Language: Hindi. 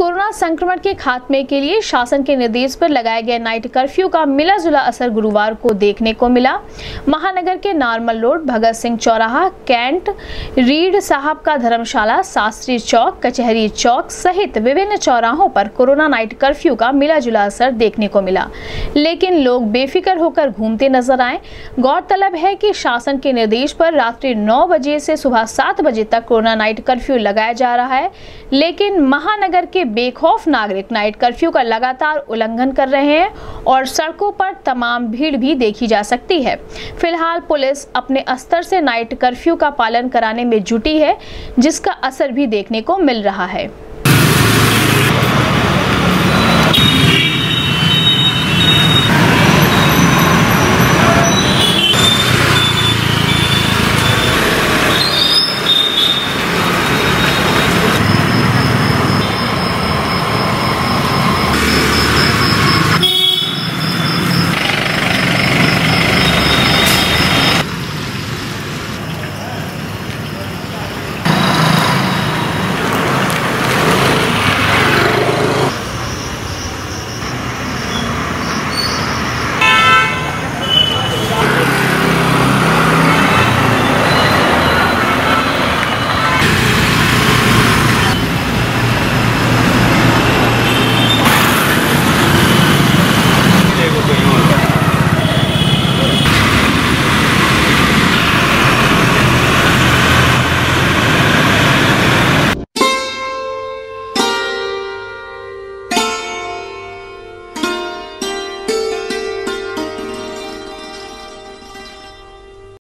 कोरोना संक्रमण के खात्मे के लिए शासन के निर्देश पर लगाए गए नाइट कर्फ्यू का मिला जुला असर गुरुवार को देखने को मिला। महानगर के नार्मल रोड, भगत सिंह चौराहा, कैंट, रीड साहब का धर्मशाला, शास्त्री चौक, कचहरी चौक सहित विभिन्न चौराहों पर कोरोना नाइट कर्फ्यू का मिला जुला असर देखने को मिला, लेकिन लोग बेफिक्र होकर घूमते नजर आए। गौरतलब है कि शासन के निर्देश पर रात्रि 9 बजे से सुबह 7 बजे तक कोरोना नाइट कर्फ्यू लगाया जा रहा है, लेकिन महानगर के बेखौफ नागरिक नाइट कर्फ्यू का लगातार उल्लंघन कर रहे हैं और सड़कों पर तमाम भीड़ भी देखी जा सकती है। फिलहाल पुलिस अपने स्तर से नाइट कर्फ्यू का पालन कराने में जुटी है, जिसका असर भी देखने को मिल रहा है।